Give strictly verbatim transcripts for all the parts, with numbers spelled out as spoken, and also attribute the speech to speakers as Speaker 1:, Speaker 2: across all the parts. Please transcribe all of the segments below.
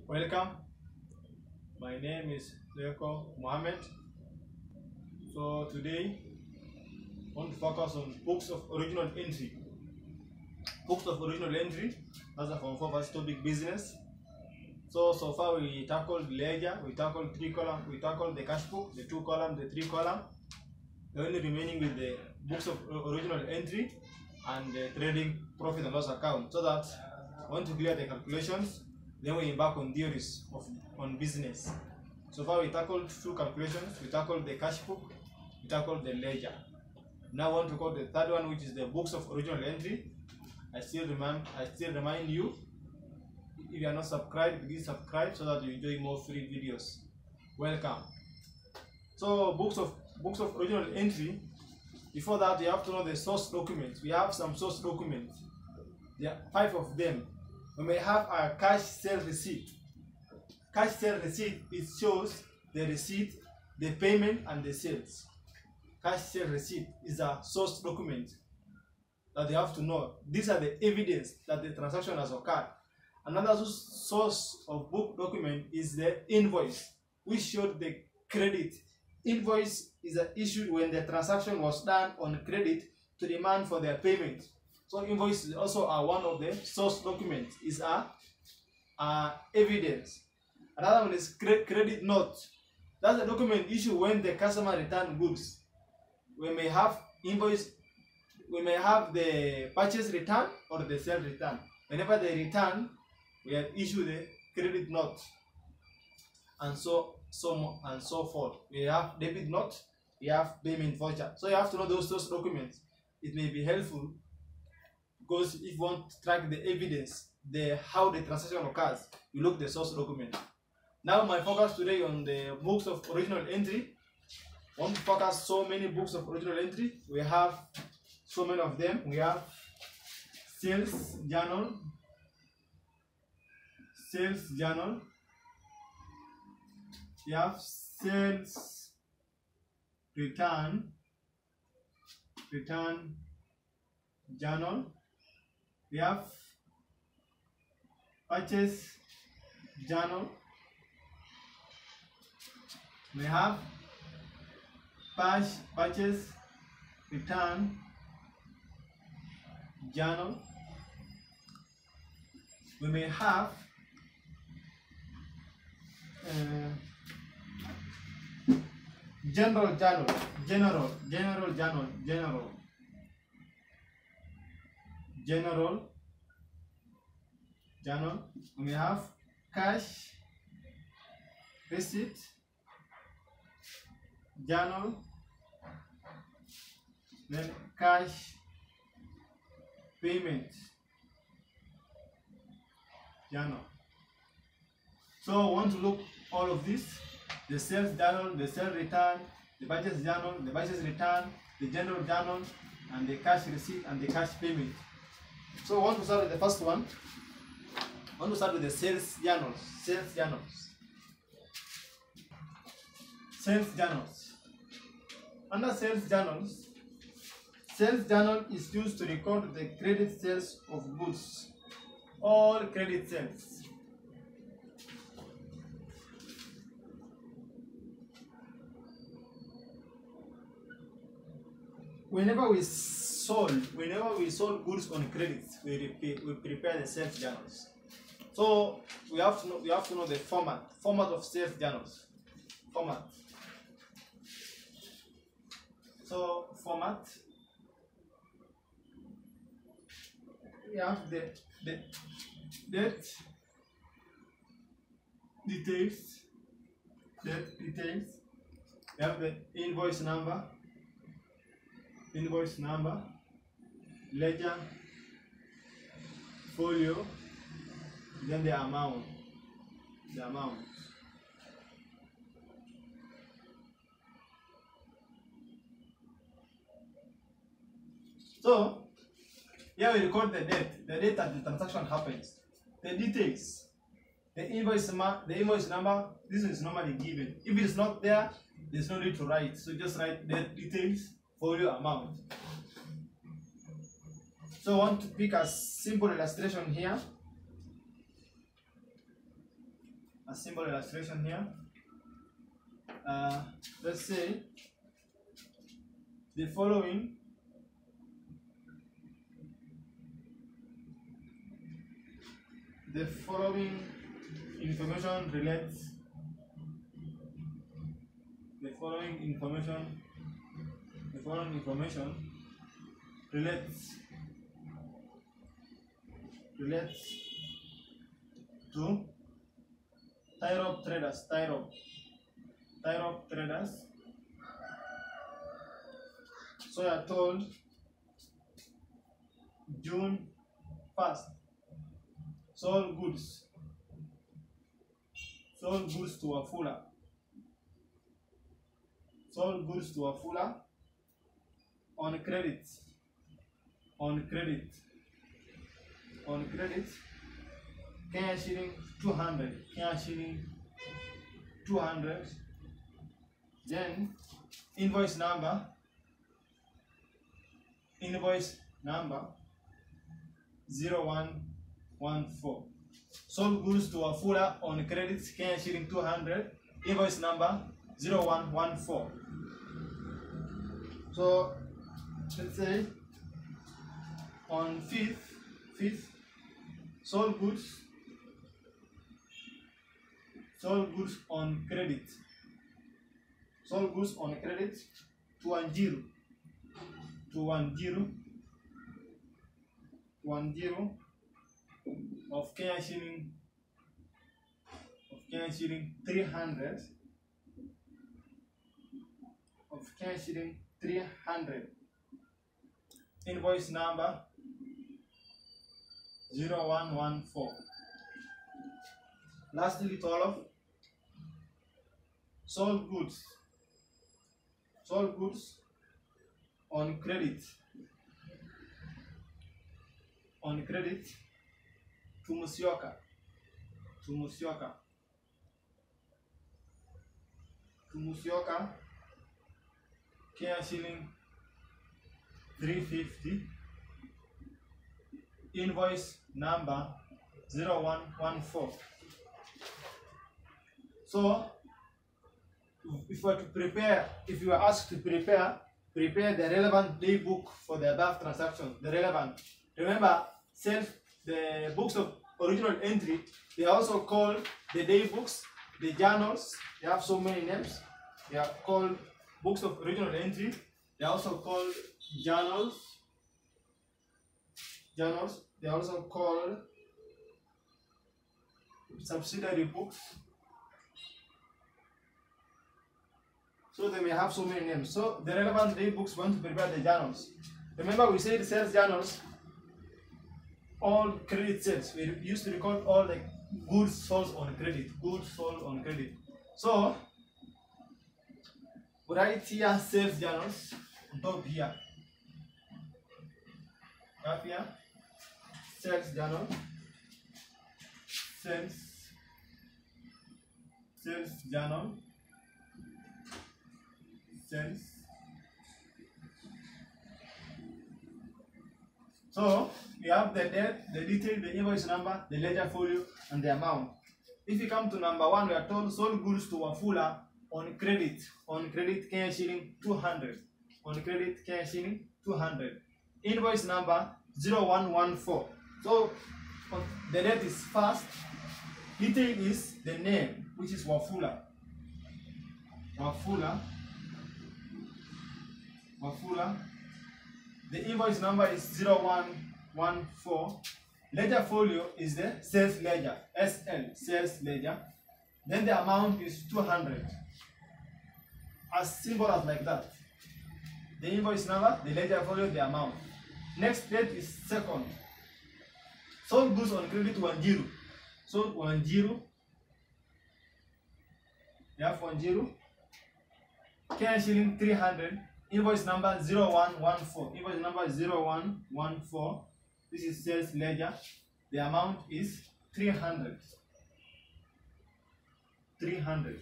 Speaker 1: Welcome. My name is Leko Mohammed. So today I want to focus on books of original entry. Books of original entry. That's a form four topic business. So so far we tackled ledger, we tackled three column, we tackled the cash book, the two column, the three column. The only remaining with the books of original entry and the trading profit and loss account. So that I want to clear the calculations. Then we embark on theories of on business. So far we tackled two calculations. We tackled the cash book, we tackled the ledger. Now I want to call the third one, which is the books of original entry. I still remind I still remind you, if you are not subscribed, please subscribe so that you enjoy more free videos. Welcome. So books of books of original entry. Before that, you have to know the source documents. We have some source documents. There are five of them. We may have a cash sale receipt. Cash sale receipt, it shows the receipt, the payment, and the sales. Cash sale receipt is a source document that you have to know. These are the evidence that the transaction has occurred. Another source of book document is the invoice, which showed the credit. Invoice is issued when the transaction was done on credit to demand for their payment. So invoice is also uh, one of the source documents, is a uh, evidence. Another one is cre credit note. That's a document issued when the customer return goods. We may have invoice, we may have the purchase return or the sale return. Whenever they return, we have issued the credit note, and so so and so forth. We have debit note, we have payment voucher. So you have to know those those documents. It may be helpful because if you want to track the evidence, the how the transaction occurs, you look the source document. Now my focus today on the books of original entry. I want to focus so many books of original entry. We have so many of them. We have sales journal, sales journal. We have sales return, return journal. We have purchase journal. We have purchase return journal. We may have uh, general journal, general, general journal, general, general journal. We have cash receipt journal, then cash payment journal. So I want to look all of this: the sales journal, the sales return, the purchase journal, the purchase return, the general journal, and the cash receipt and the cash payment. So I want to start with the first one. I want to start with the sales journals. Sales journals. Sales journals. Under sales journals, sales journal is used to record the credit sales of goods. All credit sales. Whenever we sold, whenever we sold goods on credit, we repair, we prepare the sales journals. So we have to know, we have to know the format, format of sales journals, format. So format, we have the the date, details, date details. We have the invoice number. Invoice number, ledger, folio, then the amount, the amount. So here we record the date, the date that the transaction happens, the details, the invoice, the invoice number. This is normally given. If it is not there, there's no need to write. So just write the details, folio, amount. So I want to pick a simple illustration here. a simple illustration here. Uh, let's say the following the following information relates the following information the following information relates relates to Tyrob traders, Tyrob, Tyrob traders. So you are told June first, sold goods, sold goods to Wafula, sold goods to Wafula on credit, on credit, on credit, Kenya shilling two hundred, Kenya shilling two hundred, then invoice number, invoice number zero one one four. Sold goods to Wafula on credit, Kenya shilling two hundred, invoice number zero one one four. So let's say on fifth, fifth, sold goods, sold goods on credit, sold goods on credit to one zero, to one zero, one zero of Kenya shilling, of Kenya shilling three hundred, of Kenya shilling three hundred, invoice number zero one one four. Lastly, twelve, sold goods, sold goods on credit, on credit to Musyoka, to Musyoka, to Musyoka, Kenya shilling three fifty, invoice number zero one one four. So if you are to prepare, if you are asked to prepare, prepare the relevant day book for the above transaction, the relevant. Remember, self, the books of original entry, they are also called the day books, the journals. They have so many names. They are called books of original entry. They are also called journals. Journals. They are also called subsidiary books. So they may have so many names. So the relevant day books want to prepare the journals. Remember, we said sales journals, all credit sales. We used to record all the goods sold on credit, goods sold on credit. So write here sales journals on top here. Up here, sales journal, sales, sales journal, sales. So we have the date, the detail, the invoice number, the ledger folio, and the amount. If you come to number one, we are told sold goods to Wafula on credit, on credit Kenya shilling two hundred, on credit Kenya shilling two hundred. Invoice number zero one one four. So the date is first. Detail is the name, which is Wafula. Wafula. Wafula. The invoice number is zero one one four. Ledger folio is the sales ledger, S L, sales ledger. Then the amount is two hundred. As simple as like that. The invoice number, the ledger folio, the amount. Next date is second. Sold goods on credit one zero. Sold one zero. You have one zero. Kenya shilling three hundred. Invoice number zero one one four. Invoice number zero one one four. This is sales ledger. The amount is three hundred. three hundred.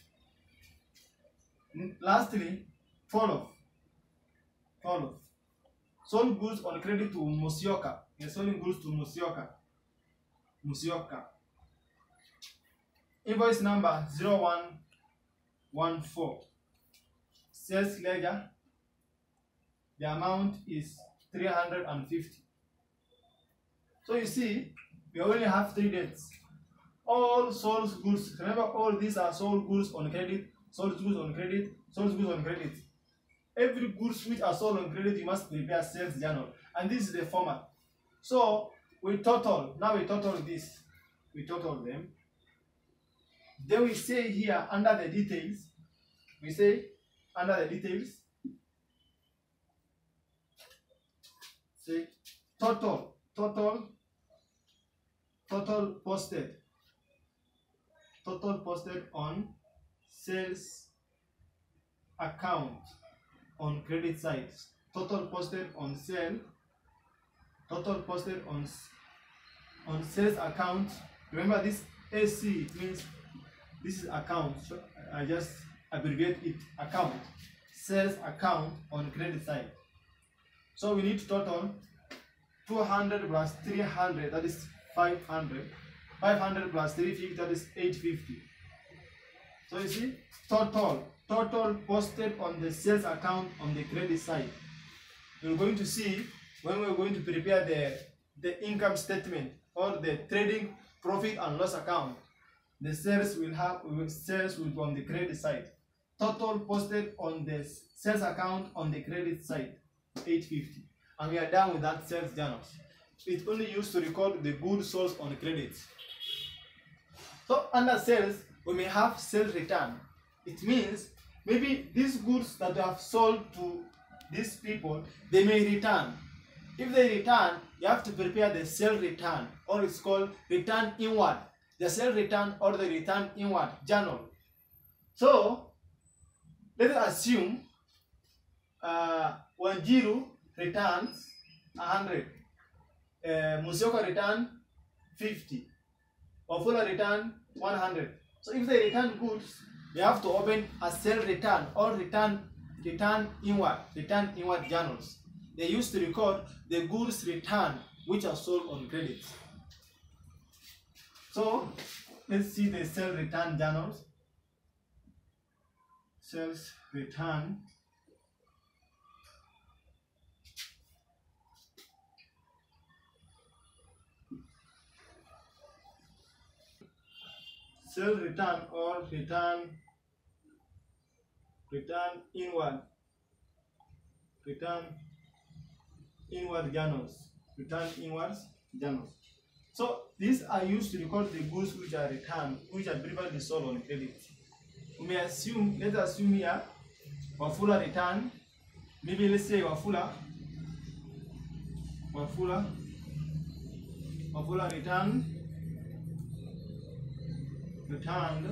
Speaker 1: Lastly, follow. Follow. Sold goods on credit to Musyoka. You're selling goods to Musyoka. Musyoka. invoice number zero one one four. Sales ledger, the amount is three hundred fifty. So you see, we only have three dates. All sold goods, remember all these are sold goods on credit, sold goods on credit, sold goods on credit. Every goods which are sold on credit, you must prepare sales journal. And this is the format. So we total, now we total this, we total them. Then we say here under the details, we say under the details, say total, total, total posted, total posted on sales account on credit side, total posted on sale, total posted on on sales account. Remember this A C, it means this is account, so I just abbreviate it, account, sales account on credit side. So we need total two hundred plus three hundred, that is five hundred, five hundred plus three hundred fifty, that is eight hundred fifty. So you see, total, total posted on the sales account on the credit side. We're going to see when we're going to prepare the, the income statement or the trading profit and loss account. The sales will have sales will be on the credit side. Total posted on the sales account on the credit side, eight hundred fifty. And we are done with that sales journal. It's only used to record the goods sold on credit. So under sales, we may have sales return. It means maybe these goods that we have sold to these people, they may return. If they return, you have to prepare the sales return, or it's called return inward. The sales return or the return inward journal. So let us assume uh, Wanjiru returns one hundred, uh, Musyoka return fifty, Wafula return one hundred. So if they return goods, they have to open a sale return or return return inward, return inward journals. They used to record the goods return which are sold on credit. So let's see the sales return journals. Sales return. Sales return or return return inward return inward journals return inwards journals. So these are used to record the goods which are returned, which are previously sold on credit. We may assume, let's assume here Wafula return, maybe let's say Wafula Wafula Wafula return returned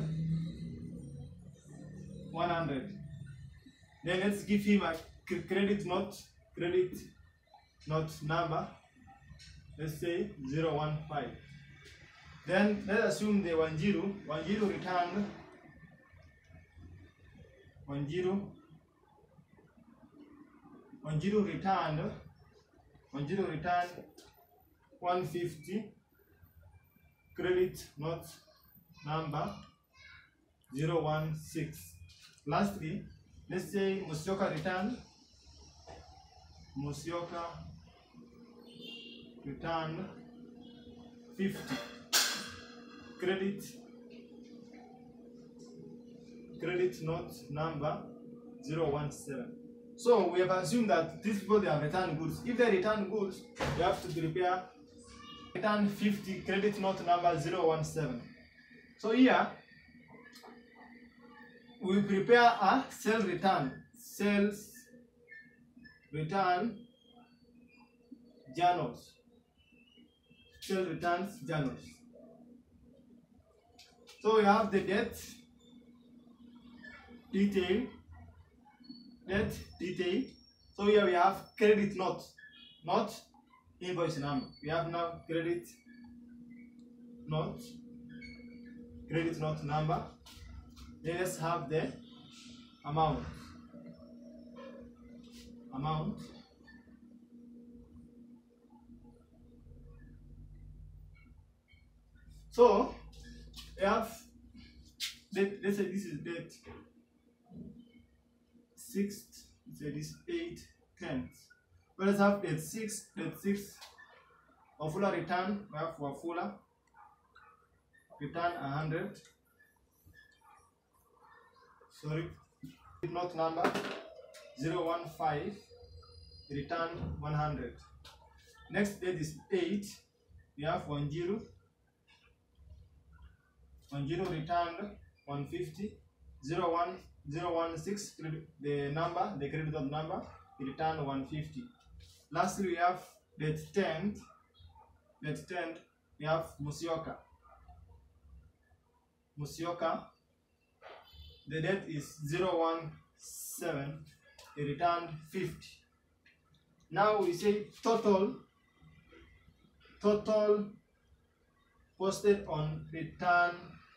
Speaker 1: one hundred. Then let's give him a credit note, credit note number, let's say zero one five. Then let's assume the Wanjiru, Wanjiru returned Wanjiru Wanjiru returned Wanjiru returned one hundred fifty, credit note number zero one six. Lastly, let's say Musyoka returned Musyoka returned fifty, credit credit note number zero one seven. So we have assumed that these people, they have returned goods. If they return goods, you have to prepare return fifty, credit note number zero one seven. So here we prepare a sales return, sales return journals, sales returns journals. So we have the date, detail, date, detail. So here we have credit note, not invoice number. We have now credit note, credit note number. Then let's have the amount, amount, so we have date, let's say this is date sixth, let's say this eight, tenth. But let's have date six, date six, Wafula return, we have Wafula return one hundred. Sorry, note number zero one five, return one hundred. Next date is eight, we have one zero, one zero returned one fifty, zero one, zero one six, the number, the credit of number, returned one fifty. Lastly, we have date tenth, date tenth, we have Musioka. Musioka, the date is zero one seven, it returned fifty. Now we say total, total posted on return,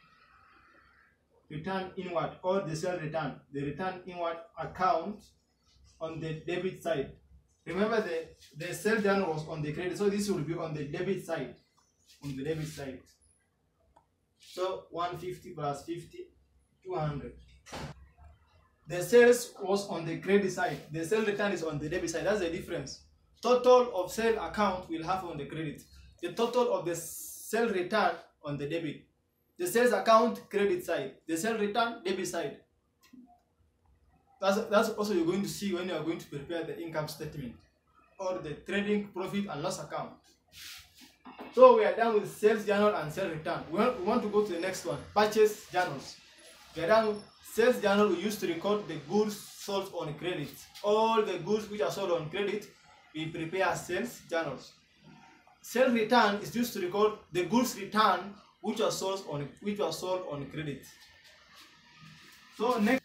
Speaker 1: return inward, or the sale return, the return inward account on the debit side. Remember the, the sale journal was on the credit, so this will be on the debit side, on the debit side. So one fifty plus fifty, two hundred. The sales was on the credit side, the sale return is on the debit side. That's the difference. Total of sale account will have on the credit, the total of the sale return on the debit. The sales account credit side, the sale return debit side. That's, that's also you're going to see when you are going to prepare the income statement or the trading profit and loss account. So we are done with sales journal and sales return. We want, we want to go to the next one, purchase journals. We are done with sales journal. We used to record the goods sold on credit. All the goods which are sold on credit, we prepare sales journals. Sales return is used to record the goods return which are sold on which are sold on credit. So next,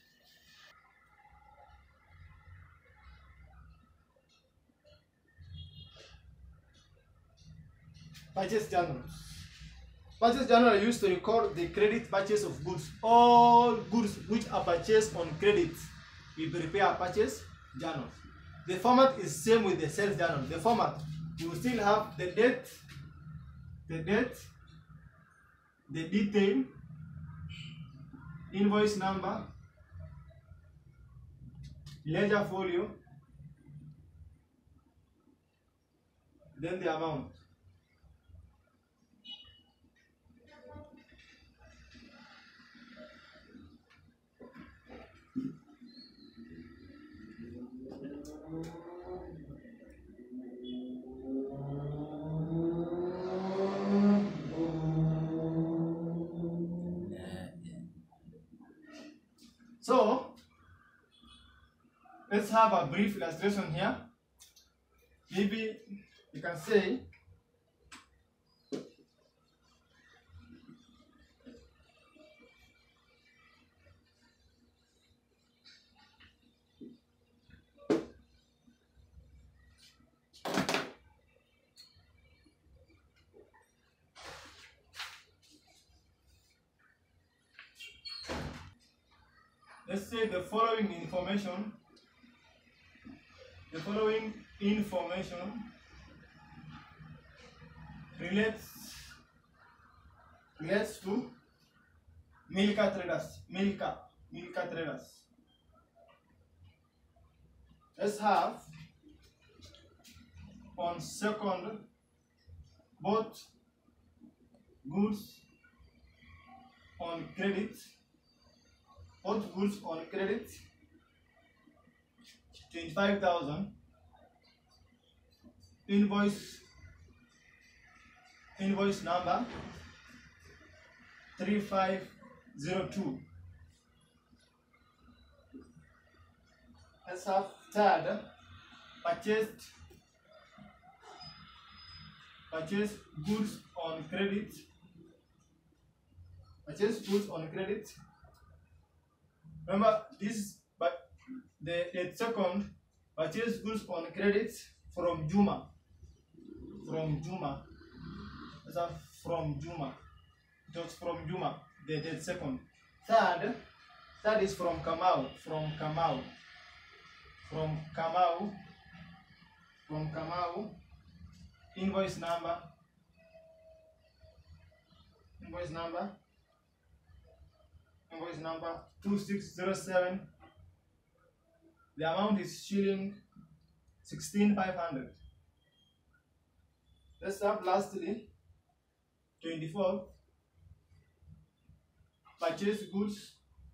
Speaker 1: purchase journal. Purchase journal are used to record the credit purchase of goods. All goods which are purchased on credit, we prepare a purchase journal. The format is same with the sales journal. The format, you will still have the date, the date, the detail, invoice number, ledger folio, then the amount. So let's have a brief illustration here. Maybe you can say let's say the following information, the following information relates relates to Milka traders, Milka, Milka traders. Let's have on second both goods on credit, both goods on credit, twenty-five thousand, invoice, invoice number three five zero two. Let's have third, purchased, purchased goods on credit, purchased goods on credit. Remember this, but the, the second, purchase goods on credit from Juma, from Juma. Let's have from Juma. It was from Juma, the, the second. Third, third is from Kamau, from Kamau, from Kamau, from Kamau. Invoice number, invoice number, invoice number two six zero seven. The amount is shilling sixteen five hundred. Let's have lastly twenty-four. Purchase goods.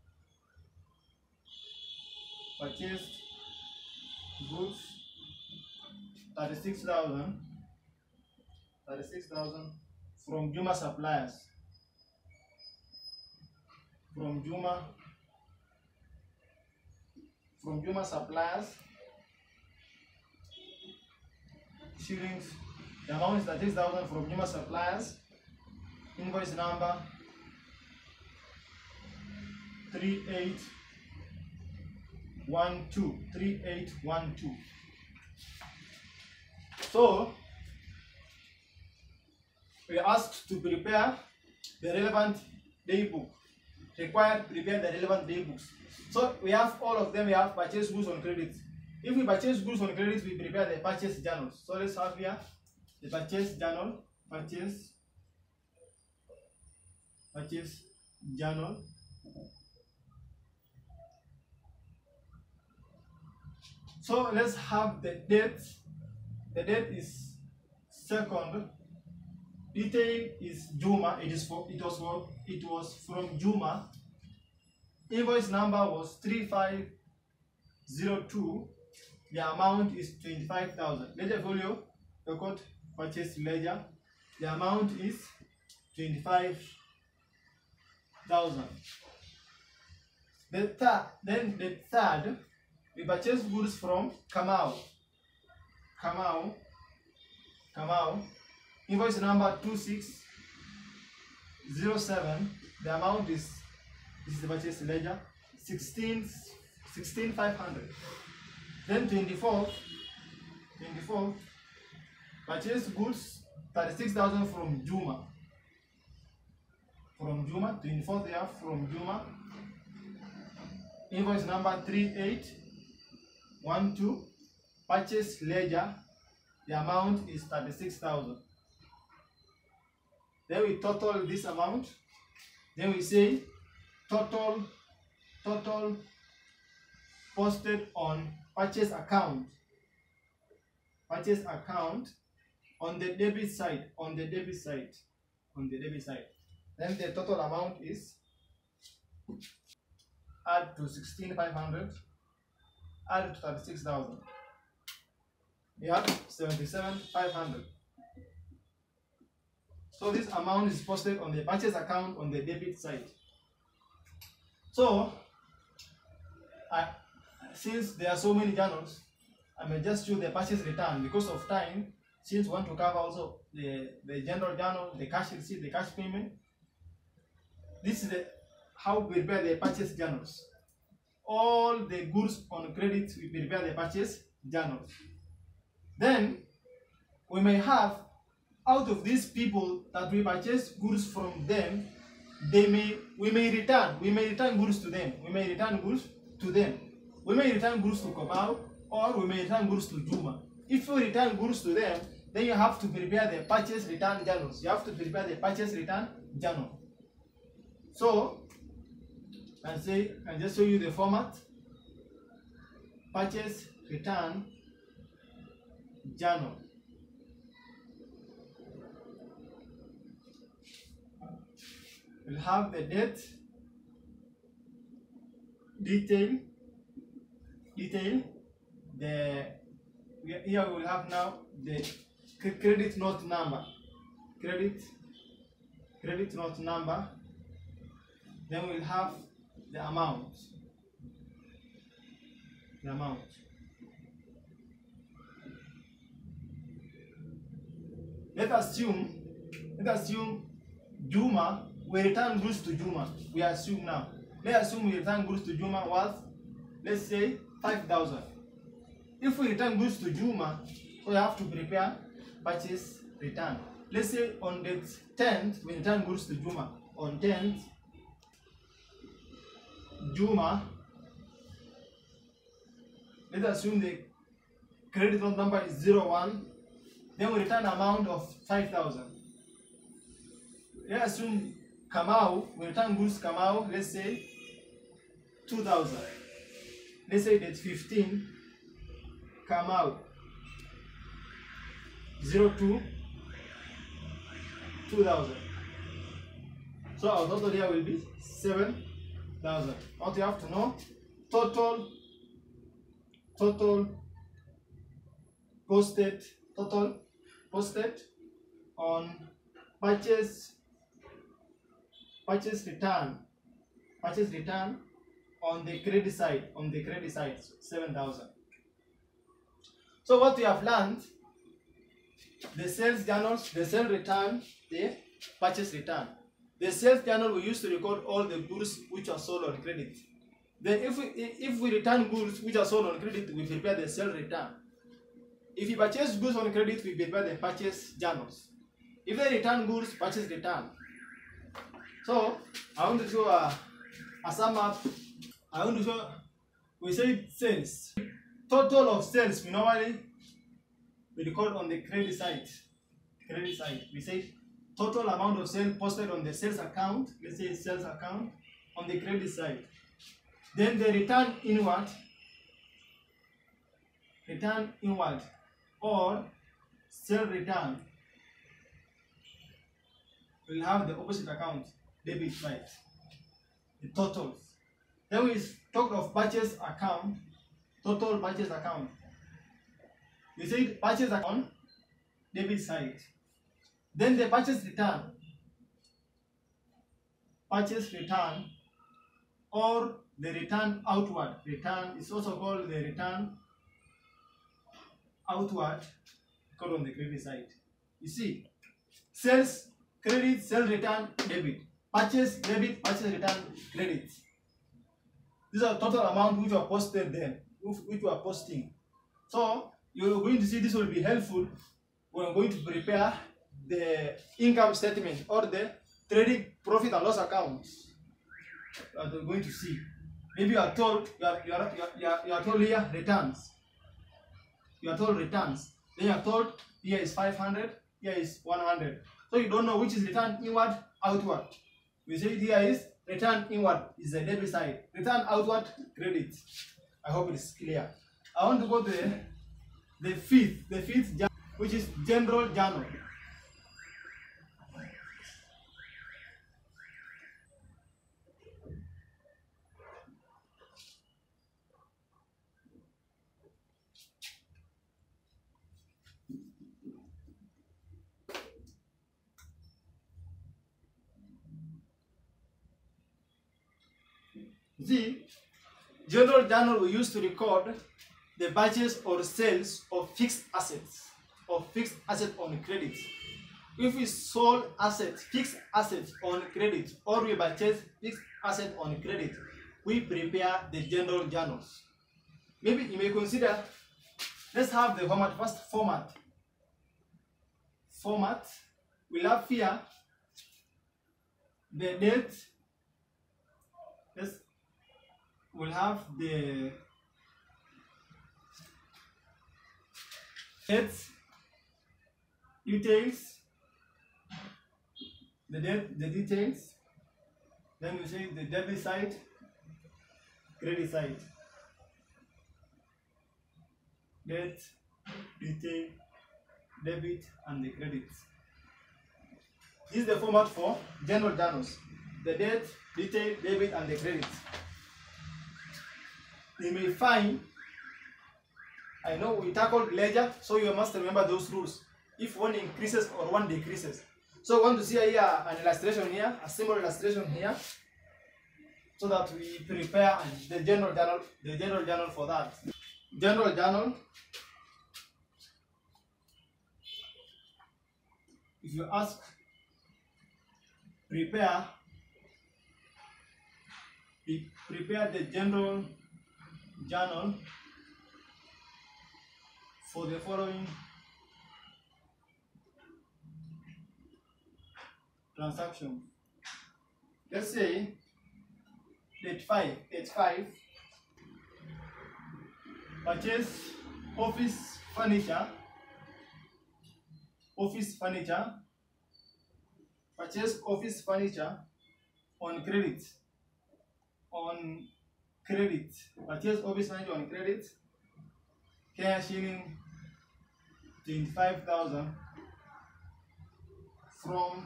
Speaker 1: Purchased goods thirty-six thousand. thirty-six thousand from Juma suppliers. From Juma. From Juma suppliers. Shillings. The amount is thirty-six thousand from Juma suppliers. Invoice number three eight one two. three eight one two. So we are asked to prepare the relevant day book. Required to prepare the relevant day books. So we have all of them. We have purchase goods on credit. If we purchase goods on credit, we prepare the purchase journals. So let's have here the purchase journal. Purchase purchase journal. So let's have the date. The date is second. Detail is Juma. It is for it was for it was from Juma. Invoice number was three five zero two. The amount is twenty-five thousand. Ledger folio, record purchase ledger. The amount is twenty-five thousand. The third, then the third, we purchase goods from Kamau. Kamau. Kamau. Invoice number two six zero seven. The amount is, this is the purchase ledger, sixteen five hundred. Then twenty-four, twenty-four, purchase goods thirty-six thousand from Juma. From Juma, twenty-four there from Juma. Invoice number three eight one two. Purchase ledger. The amount is thirty-six thousand. Then we total this amount. Then we say total, total posted on purchase account. Purchase account on the debit side. On the debit side. On the debit side. Then the total amount is add to sixteen five hundred. Add to thirty-six thousand. We have seventy-seven five hundred. So this amount is posted on the purchase account on the debit side. So I, since there are so many journals, I may just choose the purchase return because of time. Since we want to cover also the, the general journal, the cash receipt, the cash payment. This is the how we prepare the purchase journals. All the goods on credit, we prepare the purchase journals. Then we may have, out of these people that we purchase goods from them, they may we may return we may return goods to them. We may return goods to them. We may return goods to Kamau, or we may return goods to Juma. If you return goods to them, then you have to prepare the purchase return journals. You have to prepare the purchase return journal. So, I say I just show you the format. Purchase return journal. We'll have the date, detail, detail. The here we will have now the credit note number, credit, credit note number. Then we'll have the amount, the amount. Let us assume, let us assume Juma. We return goods to Juma. We assume now. Let's assume we return goods to Juma worth, let's say, five thousand. If we return goods to Juma, we have to prepare purchase return. Let's say on the tenth, we return goods to Juma. On tenth, Juma, let's assume the credit note number is zero one. Then we return amount of five thousand. Let's assume Kamau, we return goods Kamau, let's say two thousand. Let's say date fifteen, Kamau, zero two, two thousand. So our total here will be seven thousand. What you have to know, total, total posted, total posted on purchase, purchase return, purchase return on the credit side, on the credit side, seven thousand. So what we have learned, the sales journals, the sales return, the purchase return. The sales journal we used to record all the goods which are sold on credit. Then if we if we return goods which are sold on credit, we prepare the sales return. If you purchase goods on credit, we prepare the purchase journals. If they return goods, purchase return. So I want to show a, a sum up. I want to show, we say sales. Total of sales we normally we record on the credit side. Credit side. We say total amount of sales posted on the sales account, let's say sales account, on the credit side. Then the return inward, return inward, or sale return will have the opposite account, debit side, the totals. Then we talk of purchase account, total purchase account. We say purchase account, debit side. Then the purchase return, purchase return, or the return outward. Return is also called the return outward, called on the credit side. You see, sales, credit, sales return, debit. Purchase, debit, purchase return, credit. These are total amount which are posted then, which we are posting. So you're going to see this will be helpful when we're going to prepare the income statement or the trading profit and loss accounts that we're going to see. Maybe you are told you are, you are, you are, you are told here returns. You are told returns. Then you are told here is five hundred, here is one hundred. So you don't know which is return inward, outward. We say here is return inward is the debit side. Return outward, credit. I hope it is clear. I want to go to the, the fifth, the fifth journal, which is general journal. See, general journal we used to record the purchase or sales of fixed assets, or fixed assets on credit. If we sold assets, fixed assets on credit, or we purchase fixed assets on credit, we prepare the general journals. Maybe you may consider, let's have the format, first format. Format, we'll have here the date, yes, we'll have the dates, details, the date, the details, then we say the debit side, credit side, date, detail, debit, and the credit. This is the format for general journals: the date, detail, debit, and the credit. You may find, I know we tackled ledger, so you must remember those rules. If one increases or one decreases. So I want to see here an illustration here, a simple illustration here, so that we prepare the general journal, the general journal for that. General journal. If you ask, prepare, prepare the general journal for the following transaction. Let's say date five, date five, purchase office furniture, office furniture, purchase office furniture on credit. On credit. Purchase office furniture on credit. Kenya shilling twenty-five thousand from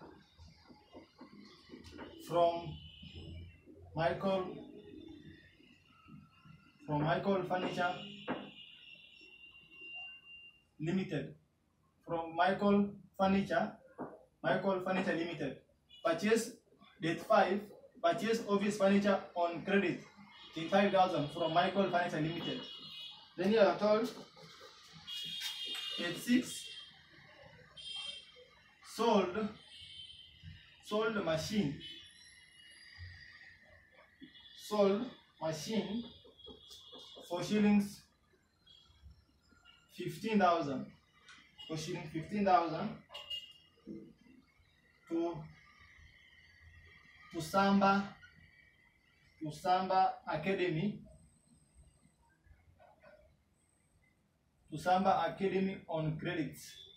Speaker 1: from Michael from Michael Furniture Limited. From Michael Furniture Michael Furniture Limited. Purchase date five. Purchase office furniture on credit twenty-five thousand from Michael Furniture Limited. Then you are told date six. Sold sold machine. Sold machine for shillings fifteen thousand. For shilling fifteen thousand to to Samba to Samba Academy to Samba Academy on credit.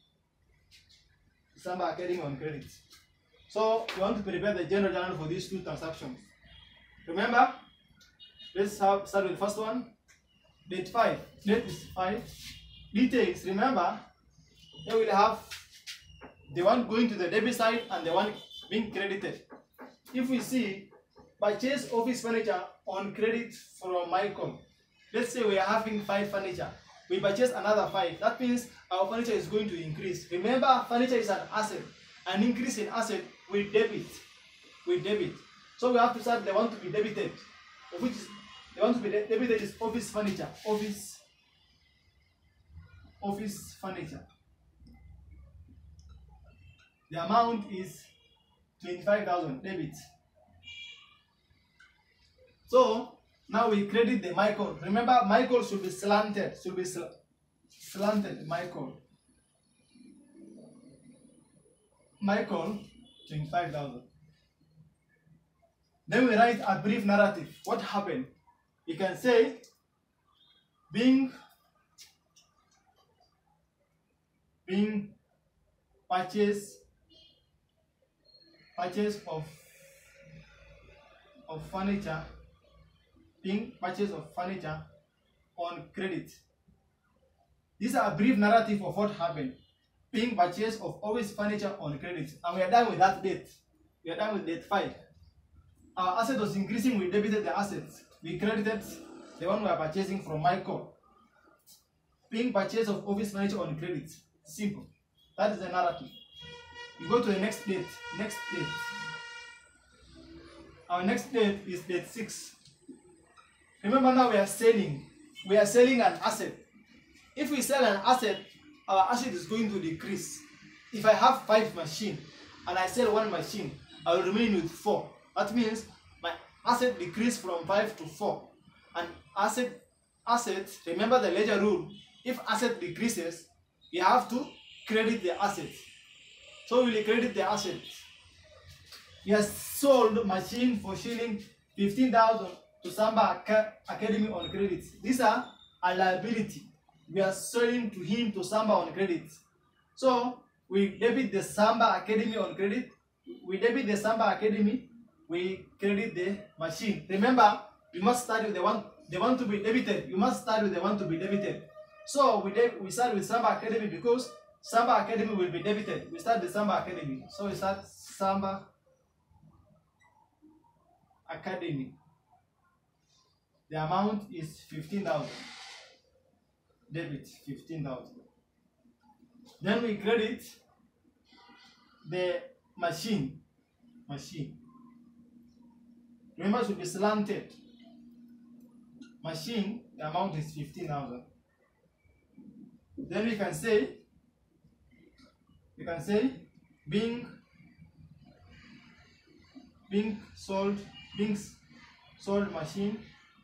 Speaker 1: Samba Academy on credit. So you want to prepare the general journal for these two transactions. Remember, let's have, start with the first one. Date five. Date is five. Details. Remember, they will have the one going to the debit side and the one being credited. If we see purchase office furniture on credit from Michael, let's say we are having five furniture. We purchase another five. That means our furniture is going to increase. Remember, furniture is an asset. An increase in asset we debit. We debit. So we have to start the one to be debited, which is the one to be de debited is office furniture. Office office furniture. The amount is twenty-five thousand debit. So now we credit the Michael. Remember, Michael should be slanted. Should be sl slanted. Michael. Michael, twenty-five thousand. Then we write a brief narrative. What happened? You can say, being being purchase purchase of of furniture. Being purchase of furniture on credit. These are a brief narrative of what happened. Being purchase of always furniture on credit. And we are done with that date. We are done with date five. Our asset was increasing, we debited the assets. We credited the one we are purchasing from Michael. Being purchase of office furniture on credit. Simple. That is the narrative. You go to the next date. Next date. Our next date is date six. Remember, now we are selling. We are selling an asset. If we sell an asset, our asset is going to decrease. If I have five machines and I sell one machine, I will remain with four. That means my asset decreased from five to four. And asset, asset, remember the ledger rule. If asset decreases, you have to credit the asset. So we will credit the asset. We have sold machine for shilling fifteen thousand to Samba Academy on credit. These are a liability. We are selling to him to Samba on credit. So we debit the Samba Academy on credit. We debit the Samba Academy. We credit the machine. Remember, we must start with the one, the one to be debited. You must start with the one to be debited. So we deb we start with Samba Academy because Samba Academy will be debited. We start the Samba Academy. So we start Samba Academy. The amount is fifteen thousand. Debit fifteen thousand. Then we credit the machine. Machine. Remember, it should be slanted. Machine, the amount is fifteen thousand. Then we can say, we can say, being being sold, being sold machine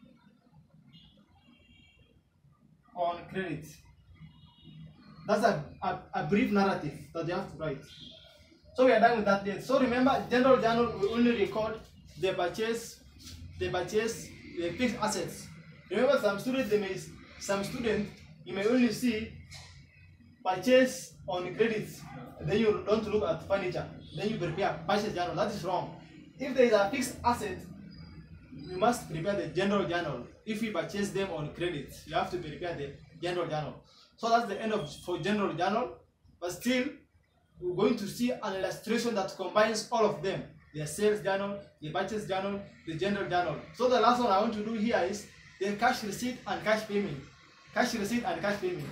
Speaker 1: on credit. That's a, a, a brief narrative that you have to write. So we are done with that date. So remember, general journal will only record the purchase, the purchase, the fixed assets. Remember, some students, they may, some student, you may only see purchase on credit. Then you don't look at furniture. Then you prepare purchase journal. That is wrong. if there is a fixed asset, we must prepare the general journal. If we purchase them on credit, you have to prepare the general journal. So that's the end of for general journal. But still, we're going to see an illustration that combines all of them: the sales journal, the purchase journal, the general journal. So the last one I want to do here is the cash receipt and cash payment. Cash receipt and cash payment.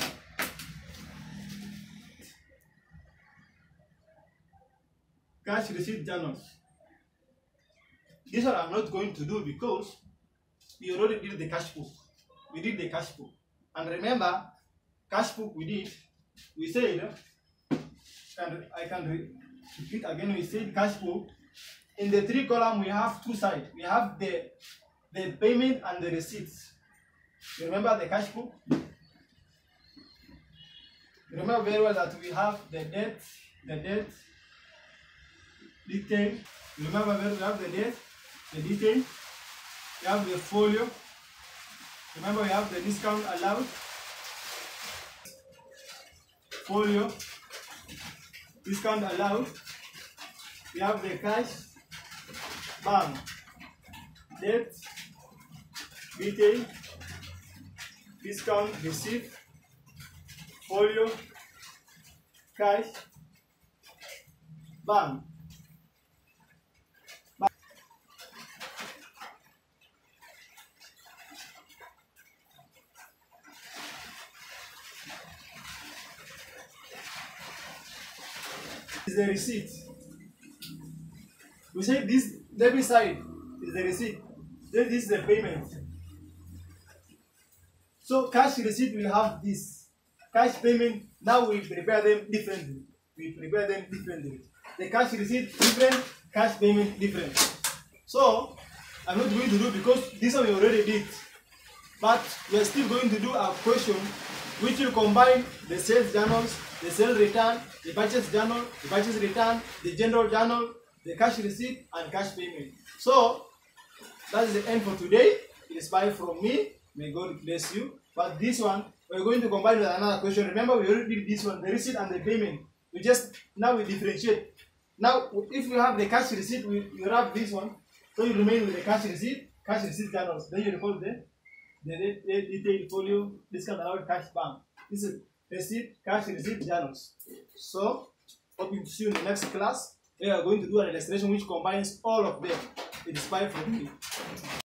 Speaker 1: Cash receipt journals. This one I'm not going to do because we already did the cash book. We did the cash book. And remember, cash book we did, we said, and I can repeat again, we said cash book. In the three column, we have two sides. We have the, the payment and the receipts. You remember the cash book? Remember very well that we have the debt, the debt, detail. Remember where we have the debt, the detail. We have the folio. Remember we have the discount allowed. Folio, discount allowed. We have the cash, bank, debt, detail, discount, receipt, folio, cash, bank. Is the receipt. We say this debit side is the receipt. Then this is the payment. So cash receipt will have this. Cash payment, now we prepare them differently. We prepare them differently. The cash receipt different, cash payment different. So I'm not going to do because this one we already did. But we are still going to do a question which will combine the sales journals, the sales return, the purchase journal, the purchase return, the general journal, the cash receipt, and cash payment. So that is the end for today. It is bye from me. May God bless you. But this one, we're going to combine with another question. Remember, we already did this one, the receipt and the payment. We just, now we differentiate. Now, if you have the cash receipt, we, you have this one. So you remain with the cash receipt, cash receipt journals. Then you record the, the detail folio, discount allowed, cash bank. This is receipt, cash receipt journals. So, hope to see you in the next class. We are going to do an illustration which combines all of them. It is bye from me.